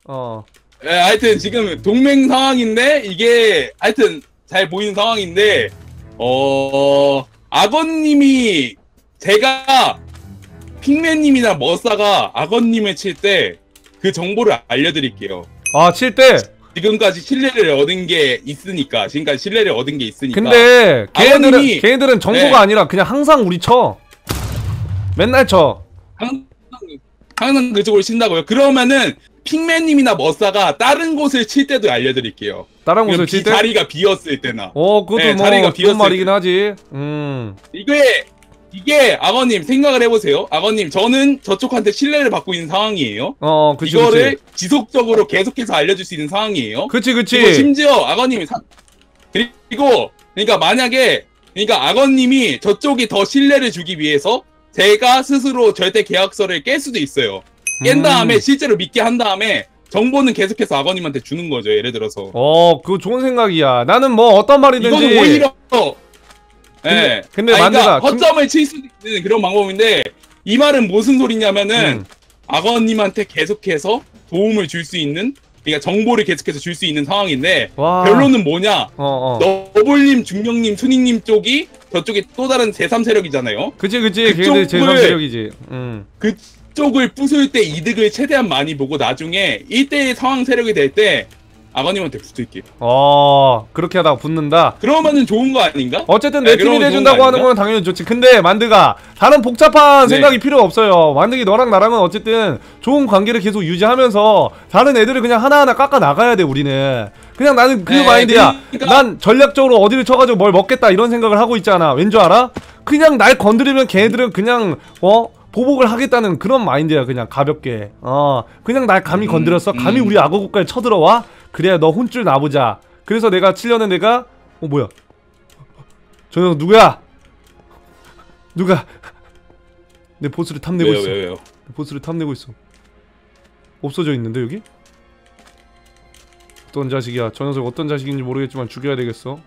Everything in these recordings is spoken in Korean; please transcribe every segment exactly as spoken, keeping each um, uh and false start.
어. 예, 하여튼 지금 동맹 상황인데 이게 하여튼 잘 보이는 상황인데 어 악어님이 제가 핑맨님이나 머싸가 악어님을 칠 때 그 정보를 알려드릴게요. 아, 칠 때? 지금까지 신뢰를 얻은 게 있으니까 지금까지 신뢰를 얻은 게 있으니까. 근데 걔네들은 악어님이, 걔네들은 정보가 네. 아니라 그냥 항상 우리 쳐. 맨날 쳐. 항상 항상 그쪽으로 친다고요. 그러면은 핑맨님이나 머싸가 다른 곳을 칠 때도 알려드릴게요. 다른 곳을 칠 때? 자리가 비었을 때나. 어, 그것도 네, 뭐 자리가 좋은 비었을 말이긴 때. 하지. 음. 이게 이게 악어님 생각을 해보세요. 악어님 저는 저쪽한테 신뢰를 받고 있는 상황이에요. 어, 그치, 이거를 그치. 지속적으로 계속해서 알려줄 수 있는 상황이에요. 그치, 그치. 그리고 심지어 악어님이 사... 그리고 그러니까 만약에 그러니까 악어님이 저쪽이 더 신뢰를 주기 위해서 제가 스스로 절대 계약서를 깰 수도 있어요. 깬 다음에 음. 실제로 믿게 한 다음에 정보는 계속해서 악어님한테 주는 거죠. 예를 들어서. 어, 그거 좋은 생각이야. 나는 뭐 어떤 말이든지. 이건 오히려 예. 근데, 근데 아니, 그러니까 만드가 허점을 칠 수 있는 그런 방법인데 이 말은 무슨 소리냐면은 음. 악어님한테 계속해서 도움을 줄 수 있는 그러니까 정보를 계속해서 줄 수 있는 상황인데 와. 결론은 뭐냐? 어, 어. 너블님, 중령님, 순이님 쪽이 저쪽이 또 다른 제삼 세력이잖아요. 그치, 그치. 그쪽을- 걔네들 제삼 세력이지. 음. 그쪽을 부술 때 이득을 최대한 많이 보고 나중에 일 대일 상황 세력이 될 때 악어님한테 붙을게요. 어, 그렇게 하다가 붙는다. 그러면은 좋은 거 아닌가? 어쨌든 네, 내 팀이 그러면 돼준다고 좋은 거 하는 아닌가? 건 당연히 좋지. 근데 만드가 다른 복잡한 네. 생각이 필요 없어요. 만드기 너랑 나랑은 어쨌든 좋은 관계를 계속 유지하면서 다른 애들을 그냥 하나하나 깎아 나가야 돼. 우리는 그냥 나는 그 네, 마인드야. 그러니까- 난 전략적으로 어디를 쳐가지고 뭘 먹겠다 이런 생각을 하고 있잖아. 왠 줄 알아? 그냥 날 건드리면 걔네들은 그냥 어 보복을 하겠다는 그런 마인드야. 그냥 가볍게 어 그냥 날 감히 음, 건드렸어. 감히 음. 우리 악어 국가에 쳐들어와. 그래야 너 혼쭐 나보자. 그래서 내가 칠려는 내가 어 뭐야? 저 형 누구야? 누가 내 보스를 탐내고 왜요, 있어. 왜요, 왜요? 내 보스를 탐내고 있어. 없어져 있는데 여기? 어떤 자식이야? 저 녀석 어떤 자식인지 모르겠지만 죽여야 되겠어.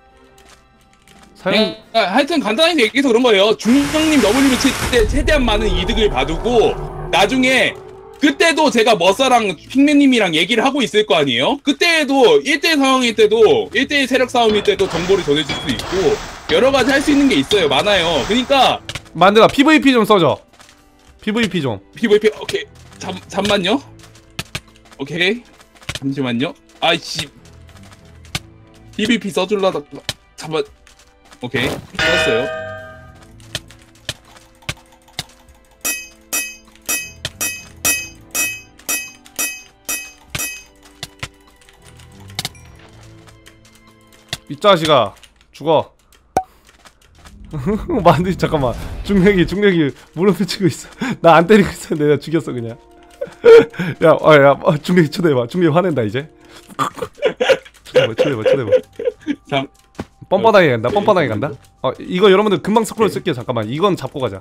사용 네, 하여튼 간단하게 얘기해서 그런 거예요. 중령님 너블님을 칠 때 최대한 많은 이득을 받고 나중에 그때도 제가 머싸랑 핑맨님이랑 얘기를 하고 있을 거 아니에요? 그때도 일 대일 상황일 때도 일 대일 세력 싸움일 때도 정보를 전해줄 수 있고 여러 가지 할 수 있는 게 있어요. 많아요. 그러니까 만들어. 피브이피 좀 써줘. 피브이피 좀. 피브이피 오케이. 잠 잠만요. 오케이. 잠시만요. 아이씨. 피브이피 써줄라다. 잠만. 오케이. 썼어요. 이 자식아 죽어. 만들 잠깐만. 중력이 중력이 무릎을 치고 있어. 나 안 때리고 있었는데 내가 죽였어 그냥. 야, 어, 야, 어, 중력이 초대해봐. 중력이 화낸다 이제. 초대해봐, 초대해봐, 초대해봐. 잠. 뻔뻔하게 간다. 뻔뻔하게 간다. 어, 이거 여러분들 금방 스크롤 쓸게요. 잠깐만. 이건 잡고 가자.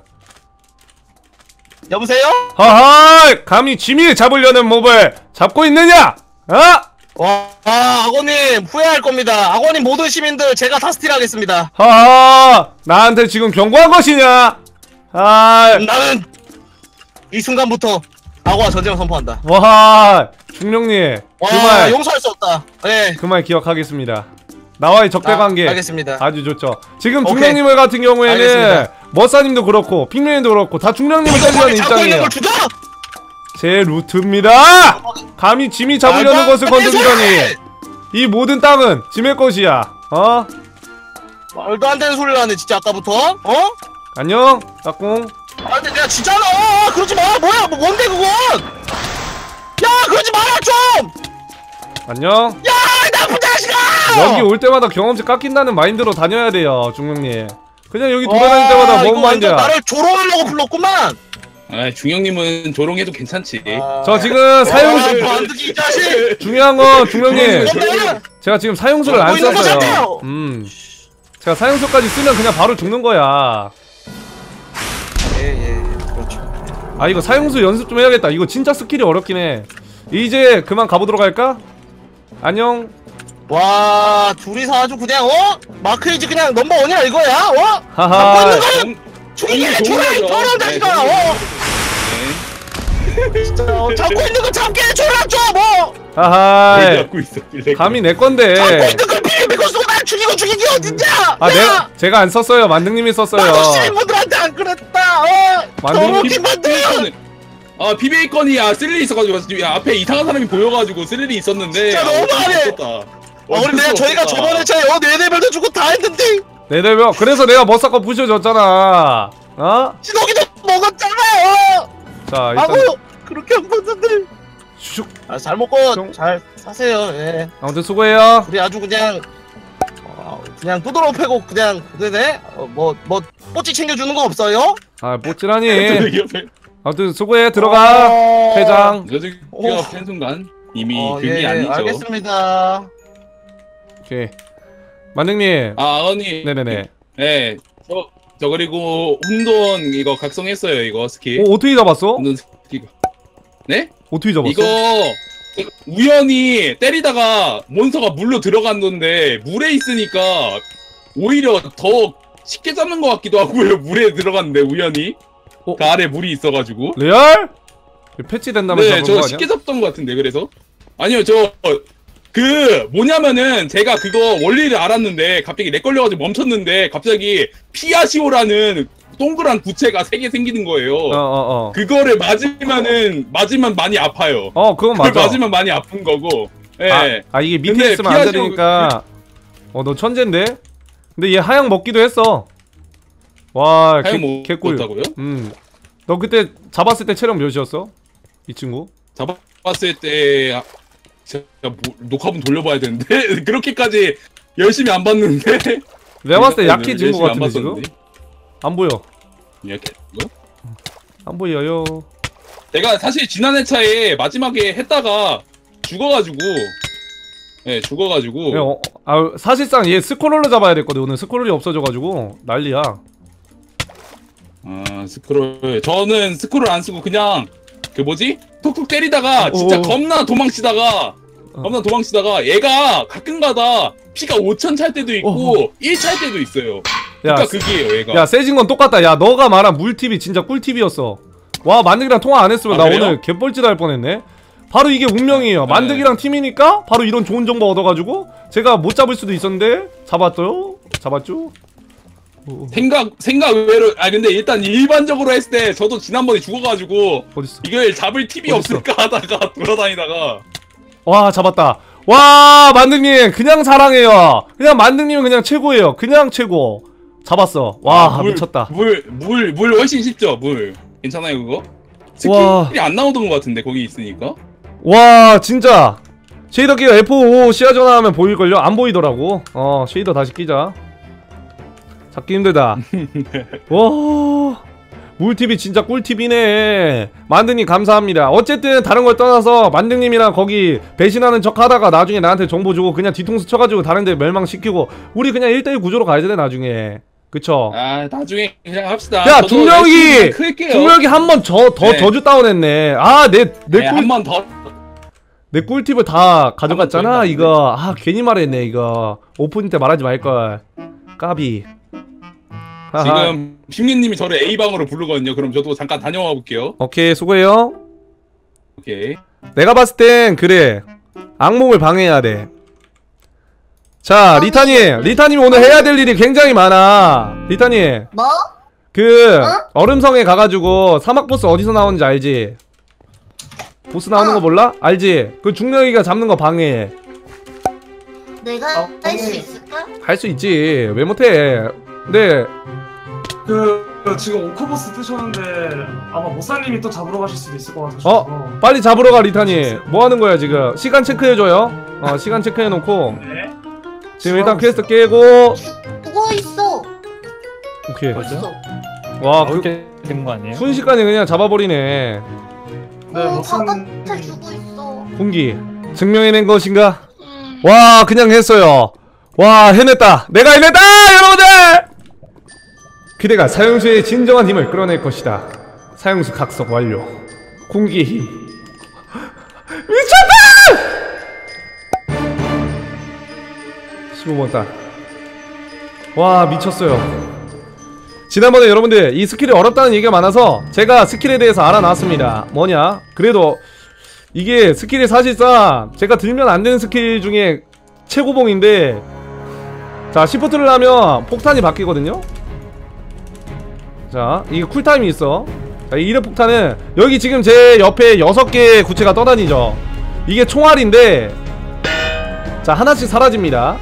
여보세요? 하하! 감히 지미를 잡으려는 몹을 잡고 있느냐? 어? 와, 아, 악어님 후회할 겁니다. 악어님 모든 시민들 제가 다 스틸하겠습니다. 하하! 나한테 지금 경고한 것이냐? 아, 나는 이 순간부터 악어와 전쟁을 선포한다. 와, 중령님, 와, 그 말, 용서할 수 없다. 네. 그 말 기억하겠습니다. 나와의 적대관계 아, 알겠습니다. 아주 좋죠. 지금 오케이. 중령님을 같은 경우에는 알겠습니다. 머싸님도 그렇고 핑맨님도 그렇고 다 중령님을 이거 때리려는 빨리 잡고 있는 입장이에요. 걸 죽여! 제 루트입니다. 감히 짐이 잡으려는 말도 것을 안 되는 건드리다니. 소리! 이 모든 땅은 짐의 것이야. 어? 말도 안 되는 소리를 하네 진짜 아까부터. 어? 안녕, 따꿍. 아 근데 내가 진짜로 그러지 마. 뭐야 뭐 뭔데 그건? 야 그러지 마라 좀. 안녕. 야 나쁜 자식아. 여기 올 때마다 경험치 깎인다는 마인드로 다녀야 돼요, 중령님. 그냥 여기 와, 돌아다닐 때마다 이거 뭔 완전 마인드야. 나를 조롱하려고 불렀구만. 아, 중령님은 조롱해도 괜찮지. 저 지금 사용수 아, 반드기 이 자식. 중요한 건 중령님, 뭔데? 제가 지금 사용수를 안 뭐 있는 썼어요. 거잖아요. 음, 제가 사용수까지 쓰면 그냥 바로 죽는 거야. 예예 그렇죠. 아, 이거 사용수 연습 좀 해야겠다. 이거 진짜 스킬이 어렵긴 해. 이제 그만 가보도록 할까? 안녕. 와 둘이서 아주 그냥 어? 마크이지 그냥 넘버원이야 이거야 어? 하하. 잡고 있는 거는 죽이게 좋은 조롱 거죠. 더러운 네, 자식아 좋은 어? 네. 진짜 어, 잡고 있는 거 잡게 조롱 좀뭐 하하이. 갖고 있었길래. 감히 내 건데. 잡고 있는 걸 비밀 믿고 쓰고 날 죽이고 죽이기 어딨냐? 아, 내 제가 안 썼어요. 만등님이 썼어요. 나도 시민분들한테 안 그랬다. 어. 만등님 더럽게 만들. 아 비밀건이 아 스릴이 있어가지고 지금 앞에 이상한 사람이 보여가지고 스릴이 있었는데. 진짜 너무하네. 어, 어, 우리 내가 저희가 저번에 차에 어 네네별도 주고 다 했는데 네네명. 그래서 내가 머싸거 부셔줬잖아. 어? 지독이도 먹었잖아요. 자 일단 아무 그렇게 안 봤는데. 슉. 아, 잘 먹고 좀. 잘 사세요. 예. 아무튼 수고해요. 우리 아주 그냥 어, 그냥 두드러 패고 그냥 네네 뭐뭐 뭐, 뽀찌 챙겨주는 거 없어요? 아 못지라니. 저 아무튼 수고해. 들어가. 어... 회장. 저기가 어. 팬 순간 이미 어, 그게 예, 예, 아니죠. 알겠습니다. 오케이. 만등님. 아 언니. 네네네. 네. 저, 저 그리고 혼돈 이거 각성했어요 이거 스킬. 어 어떻게 잡았어? 혼돈 스킬. 네? 어떻게 잡았어? 이거 우연히 때리다가 몬스터가 물로 들어갔는데 물에 있으니까 오히려 더 쉽게 잡는 것 같기도 하고요. 물에 들어갔는데 우연히 어? 그 아래 물이 있어가지고. 레알? 패치된다면서 네, 잡은 저 거 아니야? 쉽게 잡던 것 같은데 그래서 아니요 저 그 뭐냐면은 제가 그거 원리를 알았는데 갑자기 렉 걸려가지고 멈췄는데 갑자기 피아시오라는 동그란 부채가 세 개 생기는 거예요. 어어어. 어, 어. 그거를 맞으면은 맞으면 많이 아파요. 어 그건 그걸 맞아. 맞으면 많이 아픈 거고. 예. 아, 아 이게 밑에 근데 있으면 안 피하시고 되니까. 어 너 천재인데? 근데 얘 하향 먹기도 했어. 와 개, 하얀 개꿀. 먹었다고요? 음. 너 그때 잡았을 때 체력 몇이었어? 이 친구? 잡았을 때 아, 제가 뭐, 녹화본 돌려봐야 되는데 그렇게까지 열심히 안 봤는데. 내가 봤을 때 약해진 거 열심히 안 같은데 지금? 봤었는데. 안 보여. 이렇게. 안 보여요. 내가 사실 지난 회차에 마지막에 했다가 죽어가지고 예 죽어가지고 야, 어, 아 사실상 얘 스크롤로 잡아야 됐거든. 오늘 스크롤이 없어져가지고 난리야. 아 스크롤 저는 스크롤 안 쓰고 그냥 그 뭐지 톡톡 때리다가 진짜 오. 겁나 도망치다가 어. 겁나 도망치다가 얘가 가끔가다 피가 오천 찰 때도 있고 일 찰 때도 있어요. 야, 그러니까 그게요 얘가. 야 세진 건 똑같다. 야 너가 말한 물팁이 진짜 꿀팁이었어. 와 만득이랑 통화 안 했으면 아, 나 그래요? 오늘 개뻘짓 할 뻔했네. 바로 이게 운명이에요. 네. 만득이랑 팀이니까 바로 이런 좋은 정보 얻어가지고 제가 못 잡을 수도 있었는데 잡았죠? 잡았죠? 오, 생각 생각 외로 아 근데 일단 일반적으로 했을 때 저도 지난번에 죽어가지고 어딨어? 이걸 잡을 팁이 어딨어? 없을까 하다가 돌아다니다가 와 잡았다. 와 만득님 그냥 사랑해요. 그냥 만득님은 그냥 최고예요. 그냥 최고. 잡았어. 와 아, 물, 미쳤다. 물 물 물 훨씬 쉽죠 물 괜찮아요 그거? 와. 스킬이 안 나오던 것 같은데 거기 있으니까. 와 진짜 쉐이더 끼가 에프 오 시야 전화하면 보일걸요? 안 보이더라고. 어 쉐이더 다시 끼자. 잡기 힘들다. 와 물팁이 진짜 꿀팁이네. 만등님 감사합니다. 어쨌든 다른 걸 떠나서 만등님이랑 거기 배신하는 척 하다가 나중에 나한테 정보 주고 그냥 뒤통수 쳐가지고 다른 데 멸망시키고 우리 그냥 일 대일 구조로 가야 돼 나중에. 그쵸? 아 나중에 그냥 합시다. 야 저도 중력이 열심히 클게요. 중력이 한 번 더 더 네. 저주 다운했네. 아내내 네, 꿀 한번 더. 내 꿀팁을 다 가져갔잖아. 한번 더 이거 아 괜히 말했네. 이거 오프닝 때 말하지 말걸. 까비. 하하. 지금 핑민님이 저를 A 방으로 부르거든요. 그럼 저도 잠깐 다녀와 볼게요. 오케이 수고해요. 오케이. 내가 봤을 땐 그래 악몽을 방해해야 돼. 자 리타님 리타님 오늘 해야 될 일이 굉장히 많아. 리타님 뭐? 그 어? 얼음성에 가가지고 사막 보스 어디서 나오는지 알지? 보스 나오는 거 몰라? 알지? 그 중력이가 잡는 거 방해해. 내가 어, 할 수 네. 있을까? 할 수 있지. 왜 못해? 근데 그, 그 지금 오커버스 뜨셨는데 아마 모사님이 또 잡으러 가실 수도 있을 것 같아서. 어? 빨리 잡으러 가 리타님. 뭐 하는 거야 지금? 시간 체크해줘요. 어 시간 체크해놓고 네. 지금 일단 퀘스트 깨고. 죽어 있어. 오케이. 있어. 와 그, 그렇게 된 거 아니에요? 순식간에 그냥 잡아버리네. 네, 어, 모사님. 바깥에 죽어 있어. 공기 증명해낸 것인가? 음. 와 그냥 했어요. 와 해냈다. 내가 해냈다 여러분들. 그대가 사형수의 진정한 힘을 끌어낼 것이다. 사형수 각성 완료. 공기의 힘. 미쳤다! 십오 번 딸. 와 미쳤어요. 지난번에 여러분들 이 스킬이 어렵다는 얘기가 많아서 제가 스킬에 대해서 알아놨습니다. 뭐냐? 그래도 이게 스킬이 사실상 제가 들면 안 되는 스킬 중에 최고봉인데, 자 시프트를 하면 폭탄이 바뀌거든요. 자 이게 쿨타임이 있어. 자 이 이렙 폭탄은 여기 지금 제 옆에 여섯 개의 구체가 떠다니죠. 이게 총알인데, 자 하나씩 사라집니다.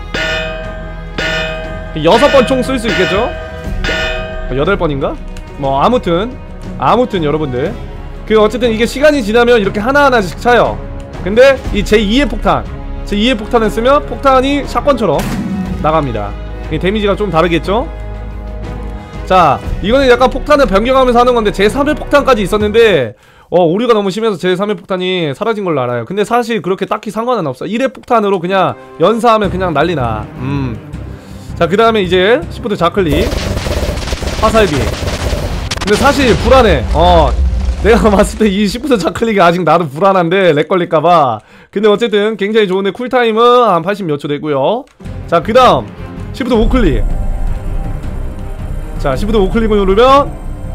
여섯 번 총 쓸 수 있겠죠? 여덟 번인가? 뭐 아무튼 아무튼 여러분들 그 어쨌든 이게 시간이 지나면 이렇게 하나하나씩 차요. 근데 이 제이의 폭탄 제이의 폭탄을 쓰면 폭탄이 샷건처럼 나갑니다. 이 데미지가 좀 다르겠죠? 자 이거는 약간 폭탄을 변경하면서 하는 건데 제삼의 폭탄까지 있었는데 어 오류가 너무 심해서 제삼의 폭탄이 사라진 걸로 알아요. 근데 사실 그렇게 딱히 상관은 없어. 일의 폭탄으로 그냥 연사하면 그냥 난리나. 음. 자 그 다음에 이제 시프트 좌클릭 화살비. 근데 사실 불안해. 어 내가 봤을 때 이 시프트 좌클릭이 아직 나도 불안한데 렉 걸릴까봐. 근데 어쨌든 굉장히 좋은데 쿨타임은 한 팔십 몇 초 되고요. 자 그 다음 시프트 우클릭. 자 시프트 우클릭을 누르면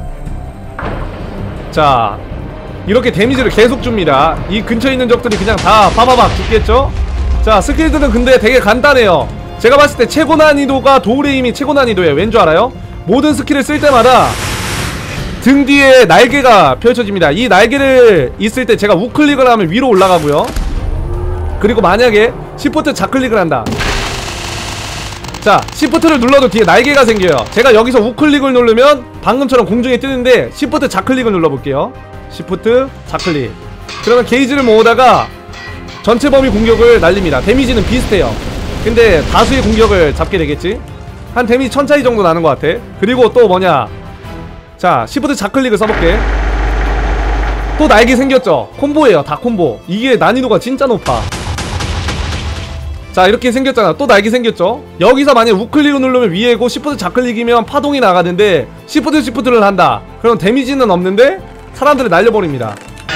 자 이렇게 데미지를 계속 줍니다. 이 근처에 있는 적들이 그냥 다 파바박 죽겠죠? 자 스킬들은 근데 되게 간단해요. 제가 봤을 때 최고 난이도가 도울의 힘이 최고 난이도예요. 왠 줄 알아요? 모든 스킬을 쓸 때마다 등 뒤에 날개가 펼쳐집니다. 이 날개를 있을 때 제가 우클릭을 하면 위로 올라가고요. 그리고 만약에 시프트 좌클릭을 한다. 자 시프트를 눌러도 뒤에 날개가 생겨요. 제가 여기서 우클릭을 누르면 방금처럼 공중에 뜨는데 시프트 좌클릭을 눌러볼게요. 시프트 좌클릭. 그러면 게이지를 모으다가 전체 범위 공격을 날립니다. 데미지는 비슷해요. 근데 다수의 공격을 잡게 되겠지? 한 데미지 천 차이 정도 나는 것 같아. 그리고 또 뭐냐, 자 시프트 좌클릭을 써볼게. 또 날개 생겼죠? 콤보예요. 다 콤보. 이게 난이도가 진짜 높아. 자 이렇게 생겼잖아. 또 날개 생겼죠? 여기서 만약 우클릭을 누르면 위에고 시프트 좌클릭이면 파동이 나가는데 시프트 시프트를 한다 그럼 데미지는 없는데 사람들을 날려버립니다.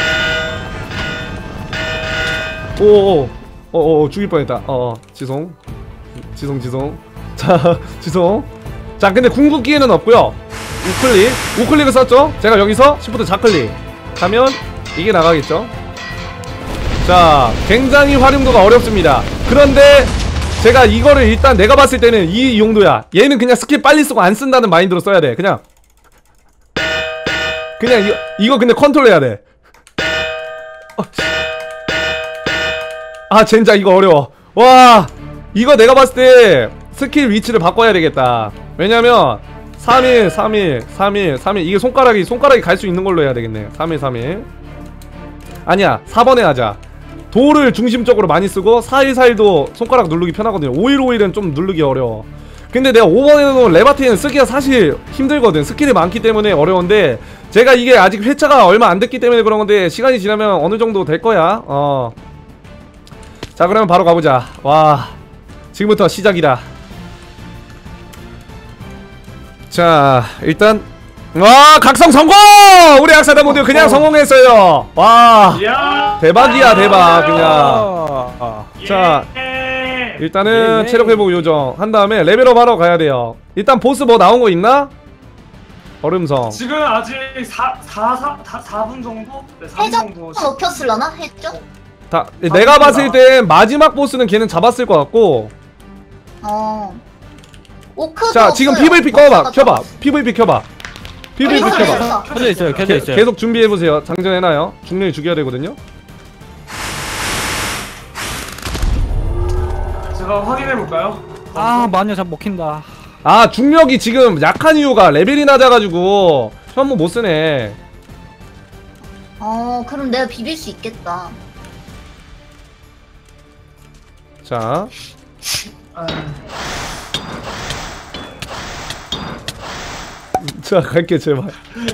오오오 어어 죽일 뻔했다. 어 지송 지송 지송 자 지송. 자 근데 궁극기에는 없고요. 우클릭 우클릭을 썼죠? 제가 여기서 시프트 좌클릭 하면 이게 나가겠죠? 자 굉장히 활용도가 어렵습니다. 그런데 제가 이거를 일단 내가 봤을 때는 이 용도야. 얘는 그냥 스킬 빨리 쓰고 안 쓴다는 마인드로 써야 돼. 그냥 그냥 이거, 이거 근데 컨트롤 해야 돼. 어. 아 젠장 이거 어려워. 와 이거 내가 봤을 때 스킬 위치를 바꿔야 되겠다. 왜냐면 삼일 삼일 삼일 삼일 이게 손가락이 손가락이 갈 수 있는 걸로 해야 되겠네. 삼일 삼일 아니야 사 번에 하자. 도를 중심적으로 많이 쓰고 사일 사일도 손가락 누르기 편하거든요. 오일 오일은 좀 누르기 어려워. 근데 내가 오 번에는 레바테는 쓰기가 사실 힘들거든. 스킬이 많기 때문에 어려운데 제가 이게 아직 회차가 얼마 안 됐기 때문에 그런 건데 시간이 지나면 어느 정도 될 거야. 어. 자 그러면 바로 가보자. 와 지금부터 시작이다. 자 일단 와 각성 성공! 우리 악사다 모두 그냥 성공했어요. 와 이야. 대박이야 대박 그냥. 자 일단은 체력 회복 요정 한 다음에 레벨업 하러 가야 돼요. 일단 보스 뭐 나온 거 있나? 얼음성 지금 아직 사, 사, 사, 사 분 정도? 네, 사 분 정도. 해적 높였을라나? 해적? 다 내가 봤을 땐 마지막 보스는 걔는 잡았을 것 같고. 어. 오크도 자 지금 없어요. 피브이피 꺼봐 먹다가 켜봐. 잡았어. 피브이피 켜봐. 피브이피 있어, 켜봐. 있어. 켜져 있어요, 켜져 있어요. 계속 준비해보세요. 장전해놔요. 중력이 죽여야 되거든요. 제가 확인해볼까요? 아, 마녀 잡 먹힌다. 아 중력이 지금 약한 이유가 레벨이 낮아가지고 현무 못쓰네. 어, 그럼 내가 비빌 수 있겠다. 자 아, 자 갈게 제발.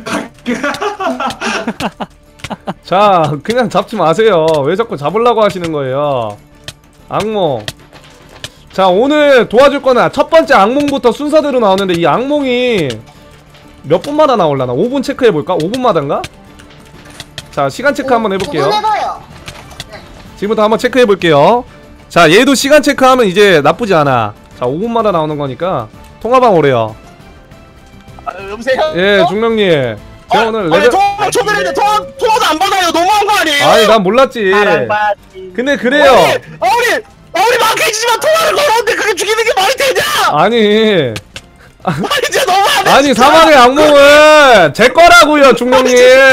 자 그냥 잡지 마세요. 왜 자꾸 잡으려고 하시는 거예요. 악몽. 자 오늘 도와줄 거는 첫 번째 악몽부터 순서대로 나오는데 이 악몽이 몇 분마다 나올라나? 오 분 체크해볼까? 오 분마다인가? 자 시간 체크 한번 해볼게요. 오 분 해봐요. 지금부터 한번 체크해볼게요. 자 얘도 시간 체크하면 이제 나쁘지 않아. 자 오 분마다 나오는 거니까 통화방 오래요. 아, 여보세요? 예 중령님 제가 어, 오늘 어, 레벨 저, 초대를 사람인데 통화 통화도 안 받아요. 너무한 거 아니에요? 아니 난 몰랐지. 근데 그래요. 아니 아니 아니 막히지만 통화를 걸었는데 그게 죽이는 게 말이 되냐? 아니 아니 진짜 너무하네. 아니 사막의 악몽은 제 거라고요 중령님.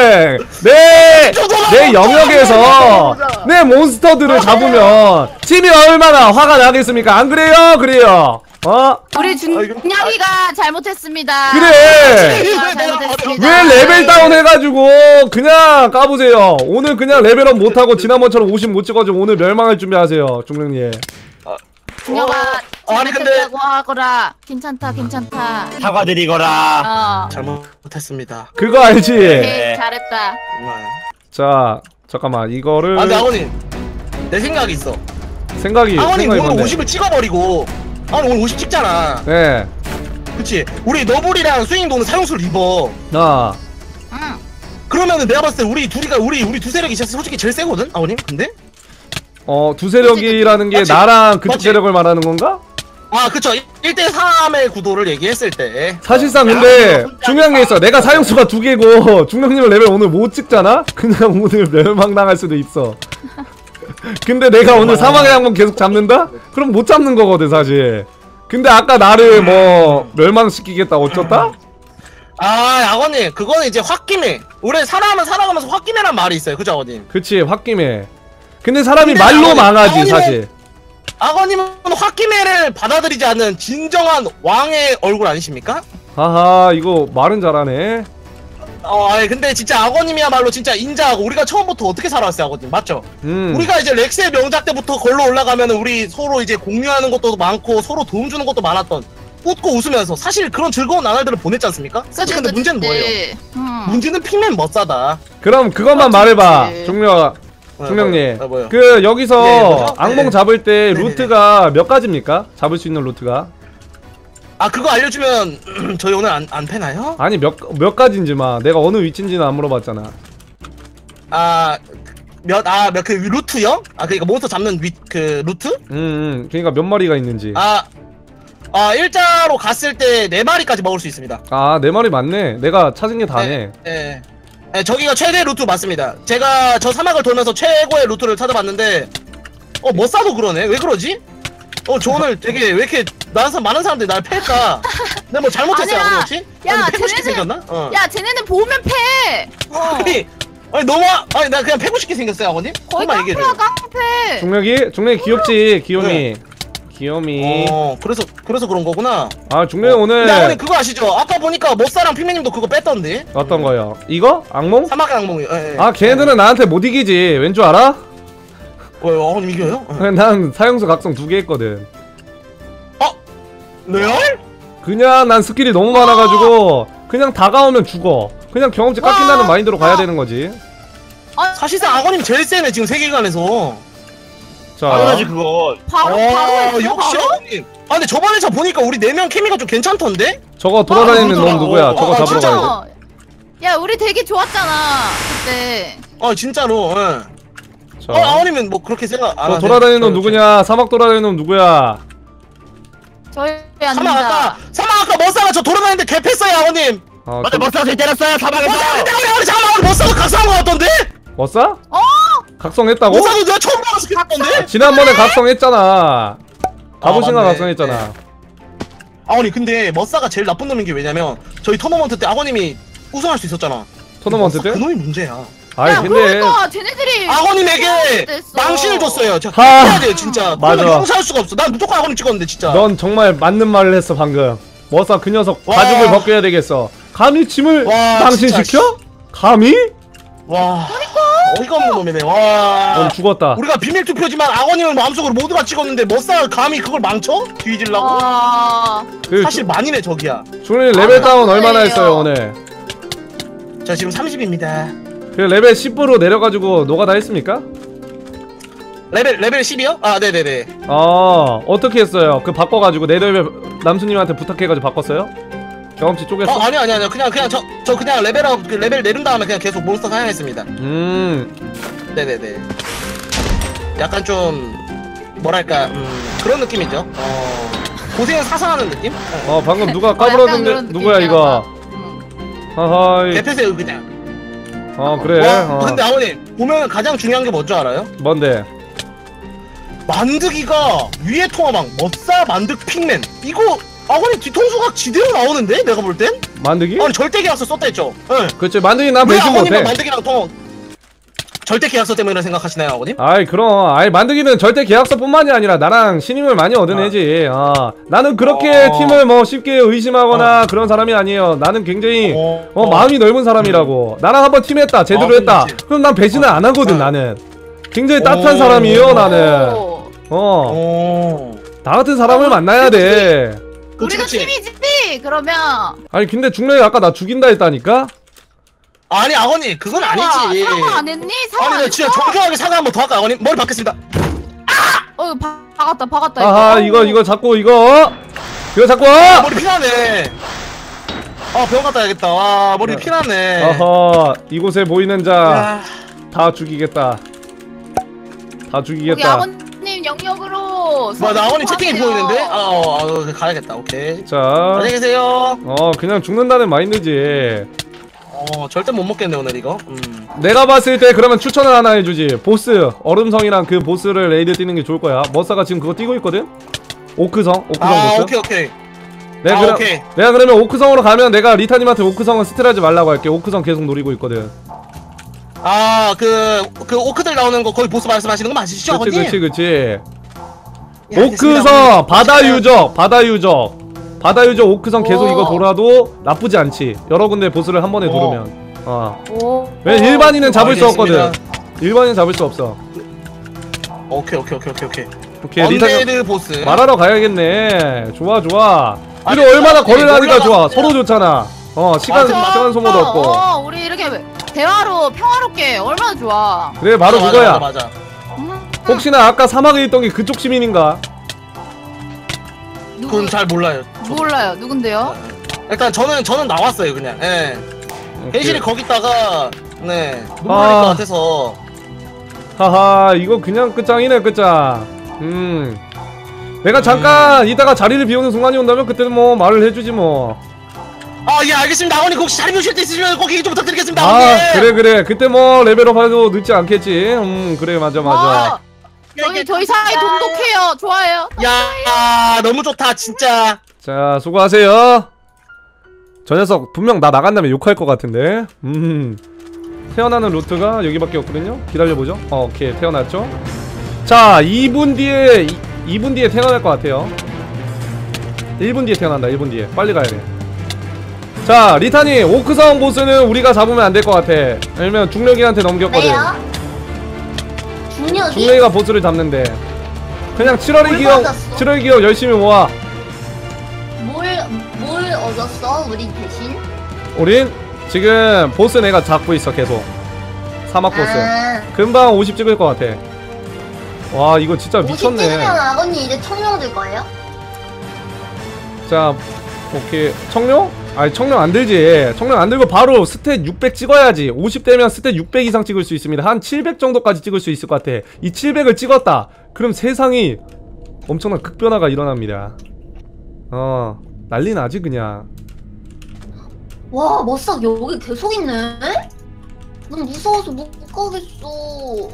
내 내 영역에서 내 몬스터들을 잡으면 팀이 얼마나 화가 나겠습니까? 안 그래요? 그래요. 어? 우리 준냥이가 잘못했습니다. 그래. 준냥이가 잘못했습니다. 왜 레벨 다운 해가지고 그냥 까보세요. 오늘 그냥 레벨업 못하고 지난번처럼 오십 못 찍어가지고 오늘 멸망할 준비하세요 중령님. 준영아 아니, 근데- 잘못했다고 하거라. 괜찮다 괜찮다. 사과드리거라. 어 잘못했습니다. 그거 알지? 오케이 잘했다. 정말. 자 잠깐만 이거를 아 근데 아버님 내 생각이 있어. 생각이 아버님 생각이 오늘 뭔데? 오십을 찍어버리고 아버님 오늘 오십 찍잖아. 네. 그치? 우리 너블이랑 스윙도 오늘 사용수를 입어. 나 응. 그러면은 내가 봤을 때 우리 둘이가 우리 우리 두 세력이 진짜 솔직히 제일 세거든 아버님. 근데 어, 두 세력이라는 게 맞지? 나랑 그쪽 맞지? 세력을 말하는 건가? 아 그쵸 일 대 삼의 구도를 얘기했을 때 사실상 근데 중요한 게 있어. 내가 사용수가 두 개고 중령님은 레벨 오늘 못 찍잖아? 그냥 오늘 멸망당할 수도 있어. 근데 내가 오늘 사막의 항공 계속 잡는다? 그럼 못 잡는 거거든 사실. 근데 아까 나를 뭐 멸망시키겠다 어쩌다? 아 아버님 그거는 이제 홧김에 우리 살아가면 살아가면서 홧김에란 말이 있어요 그죠 아버님? 그치 홧김에. 근데 사람이 근데 말로 아버님, 망하지 아버님은- 사실. 아버님은 홧김에를 받아들이지 않는 진정한 왕의 얼굴 아니십니까? 하하 이거 말은 잘하네. 어 아니 근데 진짜 아버님이야말로 진짜 인자하고 우리가 처음부터 어떻게 살아왔어요 아버님 맞죠? 음. 우리가 이제 렉스의 명작 때부터 걸러 올라가면 우리 서로 이제 공유하는 것도 많고 서로 도움 주는 것도 많았던 웃고 웃으면서 사실 그런 즐거운 나날들을 보냈지 않습니까? 사실 근데 문제는 뭐예요? 응. 문제는 핑맨 멋사다. 그럼 그것만 그렇지. 말해봐 중령 중령님. 어, 뭐요? 그 여기서 네, 뭐죠? 악몽 네. 잡을 때 네네네. 루트가 몇 가지입니까? 잡을 수 있는 루트가? 아 그거 알려주면 저희 오늘 안, 안 패나요? 아니 몇 몇 가지인지만 내가 어느 위치인지는 안 물어봤잖아. 아 몇 아 몇 그 루트요? 아 그러니까 몬스터 잡는 위 그 루트? 음, 음 그러니까 몇 마리가 있는지. 아, 아 일자로 갔을 때 네 마리까지 먹을 수 있습니다. 아 내 말이 맞네. 내가 찾은 게 다네. 네, 네, 저기가 최대 루트 맞습니다. 제가 저 사막을 돌면서 최고의 루트를 찾아봤는데, 어 머싸도 그러네. 왜 그러지? 어 저 오늘 되게 왜 이렇게 나는 사람 많은 사람들이 날 팰까? 내가 뭐 잘못했어요, 아니야. 아버님 혹시? 야, 아니, 패고 싶게 쟤네들- 생겼나? 어. 야 쟤네는 보면 패. 어. 아니, 아니 너무 아니 나 그냥 패고 싶게 생겼어요, 아버님. 거의 한번 얘기해 깡패야 줘요. 깡패. 중력이 중력이 귀엽지 귀요미. 귀요미. 어, 그래서 그래서 그런 거구나. 아 중력이 근데 오늘 아버님 그거 아시죠? 아까 보니까 머싸랑 핑맨님도 그거 뺐던데. 어떤 거요? 이거 악몽? 사막의 악몽이요. 예, 예. 아 걔네들은 나한테 못 이기지. 왠 줄 알아? 왜 아버님 이겨요? 예. 난 사용수 각성 두 개 했거든. 레알? 그냥 난 스킬이 너무 많아가지고 그냥 다가오면 죽어. 그냥 경험치 깎인다는 마인드로 가야 되는 거지. 사실상 아버님 제일 세네 지금 세계관에서. 자, 그거. 바로 어, 바로 했어 역시 바로. 아버님. 아 근데 저번에 저 보니까 우리 네 명 케미가 좀 괜찮던데? 저거 돌아다니는 아, 놈 그러더라고. 누구야? 저거 아, 잡으러 진짜? 가야 돼. 어. 야 우리 되게 좋았잖아 그때. 아 진짜로. 예. 자, 어 아버님은 뭐 그렇게 생각 안 저 하세요? 돌아다니는 놈 저- 누구냐? 사막 돌아다니는 놈 누구야? 저희 안 사막 아까 된다. 사막 아까 머싸가 저 돌아다니는데 개패어요 아버님. 어, 맞아 머싸가 제 때렸어요 사막에서. 머싸 근데 우리 잠깐만 우리 머싸가 각성한 거 같던데? 머싸? 어? 각성했다고? 머싸도 내가 처음 봐서 그랬던데? 지난번에 각성했잖아. 갑오신가 맞네. 각성했잖아. 네. 아버님 근데 머싸가 제일 나쁜 놈인 게 왜냐면 저희 토너먼트 때 아버님이 우승할 수 있었잖아. 토너먼트 때? 그 놈이 문제야. 아이 야 근데 그러니까 쟤네들이 아버님에게 됐어. 망신을 줬어요. 저 하. 해야 돼요 진짜. 맞아. 맞아. 용서할 수가 없어. 난 무조건 아버님 찍었는데 진짜. 넌 정말 맞는 말을 했어 방금. 머싸 그 녀석 와. 가죽을 벗겨야 되겠어. 감히 짐을 와, 망신시켜? 감히? 와. 어이가 없는 놈이네. 와. 넌 죽었다. 우리가 비밀 투표지만 아버님을 마음속으로 모두가 찍었는데 머싸가 감히 그걸 망쳐? 뒤질라고? 아. 그 사실 만인의 적이야. 중훈이 레벨 아, 다운 얼마나 그래요. 했어요 오늘? 저 지금 삼십입니다. 그 레벨 십으로 내려가지고 노가다 했습니까? 레벨 레벨 십이요? 아 네네네. 아 어떻게 했어요? 그 바꿔가지고 내 레벨 남수님한테 부탁해가지고 바꿨어요? 경험치 쪼갰어? 어 아니 아니 아니 그냥 그냥 저 저 그냥 레벨업 그 레벨 내린 다음에 그냥 계속 몬스터 사냥했습니다. 음 네네네. 약간 좀 뭐랄까 음, 그런 느낌이죠. 어 고생을 사서 하는 느낌? 어. 어 방금 누가 어, 약간 까불었는데 그런 누구야 느낌이긴 이거? 하다. 응. 하하이 개패세요 그냥. 어 그래. 와, 어. 근데 아버님 보면 가장 중요한 게 뭔지 알아요? 뭔데? 만드기가 위에 통화망 머싸 만득 핑맨 이거 아버님 뒤통수가 지대로 나오는데 내가 볼 땐? 만드기? 아니 절대 계약서 썼다 했죠? 응. 그치 만드기 난 왜 배신 아버님은 못해. 만드기랑 통화 절대 계약서 때문이라 생각하시나요 아버님? 아이 그럼 아이 만드기는 절대 계약서뿐만이 아니라 나랑 신임을 많이 얻은 애지. 어. 나는 그렇게 어. 팀을 뭐 쉽게 의심하거나 그런 사람이 아니에요. 나는 굉장히 어, 어, 마음이 넓은 사람이라고. 나랑 한번 팀했다 제대로 아, 했다 그렇지. 그럼 난 배신을 안 하거든. 어. 나는 굉장히 따뜻한 오. 사람이에요. 나는 오, 어 어. 나 같은 사람을 어, 만나야 그치. 돼. 그치 우리도 그치 팀이지 그러면. 아니 근데 중력이 아까 나 죽인다 했다니까? 아니 아버님 그건 아니지 사과 안 했니? 사과 아니 안 나 진짜 했어? 정중하게 사과 한번 더 할까 아버님? 머리 박겠습니다 어 박- 박았다 박았다 아하 이거 이거 잡고 이거 이거 잡고 아 머리 피나네 아 병원 갔다 와야겠다 와 머리 피나네 어허 이곳에 보이는 자 다 야. 죽이겠다 다 여기 죽이겠다. 아버님 영역으로. 뭐야 나 아버님 채팅이 성공하세요. 보이는데? 아, 어, 어, 가야겠다 오케이 자 안녕히 계세요 어 그냥 죽는다는 마인드지. 어 절대 못 먹겠네 오늘 이거 음. 내가 봤을 때 그러면 추천을 하나 해주지. 보스 얼음성이랑 그 보스를 레이드 뛰는 게 좋을 거야. 머싸가 지금 그거 뛰고 있거든. 오크성 오크성 아 보스. 오케이 오케이 내가 아, 그럼 오케이. 내가 그러면 오크성으로 가면 내가 리타님한테 오크성은 스틸하지 말라고 할게. 오크성 계속 노리고 있거든. 아 그 그 오크들 나오는 거 거기 보스 말씀하시는 거 맞으시죠 그치 아버님? 그치 그치. 예, 알겠습니다, 오크성 아버님. 바다 맛있어요. 유적 바다 유적 바다 유적 오크성 계속 오. 이거 돌아도 나쁘지 않지. 여러 군데 보스를 한 번에 오. 돌으면. 어. 오. 왜 일반인은 잡을 수 알겠습니다. 없거든. 일반인 잡을 수 없어. 오케이 오케이 오케이 오케이 오케이 오케이 리타 언데드 보스 말하러 가야겠네. 좋아 좋아. 아니, 우리 얼마나 아니, 거리를 하니까 올라가- 좋아. 서로 좋잖아. 어 시간 맞아. 시간 소모도 없고. 어, 우리 이렇게 대화로 평화롭게 얼마나 좋아. 그래 바로 맞아, 그거야. 맞아, 맞아. 음, 혹시나 아까 사막에 있던 게 그쪽 시민인가? 누구 그건 잘 몰라요 몰라요. 누군데요? 일단 저는 저는 나왔어요 그냥 예 대신에 거기다가 네 눈물 아. 흘릴 것 같아서 하하 이거 그냥 끝장이네 끝장. 음 내가 잠깐 이따가 자리를 비우는 순간이 온다면 그때는 뭐 말을 해주지 뭐. 아 예 알겠습니다 아버님 혹시 자리 비우실 때 있으시면 꼭 얘기 좀 부탁드리겠습니다 아 아버님 그래 그래 그때 뭐 레벨업 해도 늦지 않겠지. 음 그래 맞아 맞아. 어, 저희 저희 사이 돈독해요. 좋아해요. 야 너무 좋다 진짜 자 수고하세요. 저 녀석 분명 나 나간 다음에 욕할 것 같은데. 음 태어나는 루트가 여기밖에 없거든요. 기다려보죠. 어, 오케이 태어났죠. 자 이 분 뒤에 이 분 뒤에 태어날 것 같아요. 일 분 뒤에 태어난다. 일 분 뒤에 빨리 가야 돼. 자 리타니 오크성 보스는 우리가 잡으면 안 될 것 같아. 왜냐면 중력이한테 넘겼거든. 왜요? 중력이? 중력이가 보스를 잡는데 그냥 칠월의 뭘 기억 받았어? 칠월의 기억 열심히 모아. 뭘, 뭘 얻었어? 우리 대신? 우린 지금 보스 내가 잡고 있어 계속. 사막 보스 아, 금방 오십 찍을 것 같아. 와 이거 진짜 오십 미쳤네. 찍으면 아버님 이제 청룡 들 거예요? 자 오케이 청룡? 아니 청룡 안 들지. 청룡 안 들고 바로 스탯 육백 찍어야지. 오십 되면 스탯 육백 이상 찍을 수 있습니다. 한 칠백 정도까지 찍을 수 있을 것 같아. 이 칠백을 찍었다 그럼 세상이 엄청난 극변화가 일어납니다. 어 난리 나지 그냥. 와, 머싹 여기 계속 있네? 난 무서워서 못 가겠어.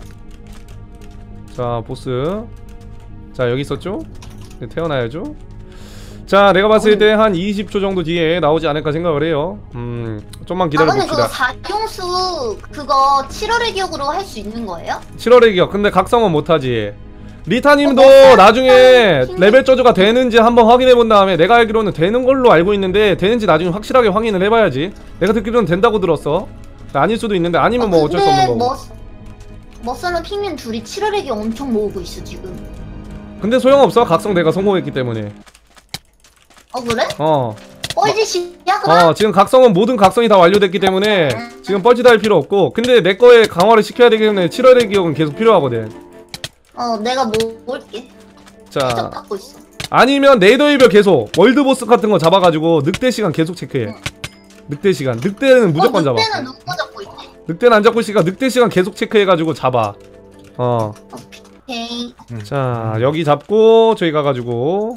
자 보스 자 여기 있었죠? 네, 태어나야죠. 자 내가 봤을 때 한 이십 초 정도 뒤에 나오지 않을까 생각을 해요. 음 좀만 아버님 그거 기다려봅시다. 사용수 그거 칠월의 기억으로 할 수 있는 거예요? 칠월의 기억 근데 각성은 못하지. 리타님도 어, 뭐, 나중에 힘- 레벨 저주가 되는지 한번 확인해본 다음에 내가 알기로는 되는 걸로 알고 있는데 되는지 나중에 확실하게 확인을 해봐야지. 내가 듣기로는 된다고 들었어. 아닐 수도 있는데 아니면 뭐 어쩔 수 없는 거고. 머, 머싸랑 핑민 둘이 칠월의 기억 엄청 모으고 있어 지금. 근데 소용없어. 각성 내가 성공했기 때문에. 어 그래? 어 뻘짓이야 그럼? 어 지금 각성은 모든 각성이 다 완료됐기 때문에 지금 뻘짓 할 필요 없고 근데 내 거에 강화를 시켜야 되기 때문에 칠월의 기억은 계속 필요하거든. 어 내가 모을게. 자 해적 받고 있어. 아니면 네이더이별 계속 월드보스 같은 거 잡아가지고 늑대 시간 계속 체크해. 늑대 시간 늑대는 무조건 어, 잡아. 늑대는 누가 잡고 있지? 늑대는 안 잡고 있으니까 늑대 시간 계속 체크해가지고 잡아. 어. 오케이. 자 여기 잡고 저기 가가지고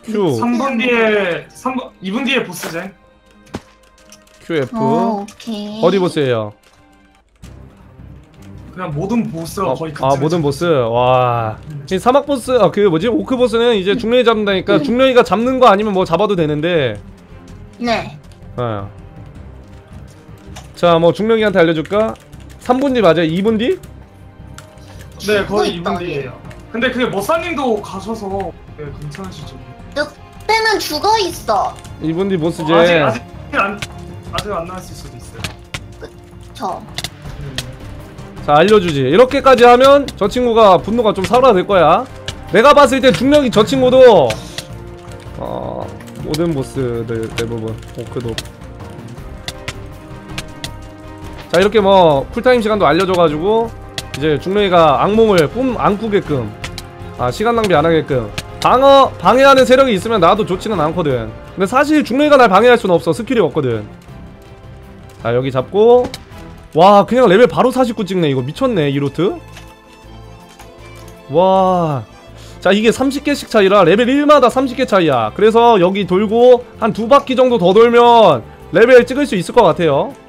Q 삼 분 뒤에 삼 분 이 분 뒤에 보스쟁. Q F 어, 오케이. 어디 보스예요? 그냥 모든 보스가 어, 거의 아 모든 보스 와 이 사막 보스 아 그 뭐지 오크 보스는 이제 중령이 잡는다니까 중령이가 잡는 거 아니면 뭐 잡아도 되는데 네. 어. 자 뭐 중령이한테 알려줄까? 삼 분 뒤 맞아요? 이 분 뒤? 네, 거의 죽고 이 분 있다, 뒤에요. 근데 그게 머사님도 가셔서 네, 괜찮으시죠? 때는 죽어 있어. 이 분 뒤 보스제 어, 아직 아직 안 아직 안 나왔을 수도 있어요. 저. 자 알려주지 이렇게까지 하면 저 친구가 분노가 좀 사라질 거야 내가 봤을 때 중력이 저 친구도 어 모든 보스들 대부분 오크도 자 이렇게 뭐 쿨타임 시간도 알려줘가지고 이제 중력이가 악몽을 뿜 안 꾸게끔 아 시간 낭비 안 하게끔 방어 방해하는 세력이 있으면 나도 좋지는 않거든 근데 사실 중력이가 날 방해할 수는 없어 스킬이 없거든 자 여기 잡고 와 그냥 레벨 바로 사십구 찍네 이거 미쳤네 이 루트 와 자 이게 삼십 개씩 차이라 레벨 일마다 삼십 개 차이야 그래서 여기 돌고 한 두 바퀴 정도 더 돌면 레벨 찍을 수 있을 것 같아요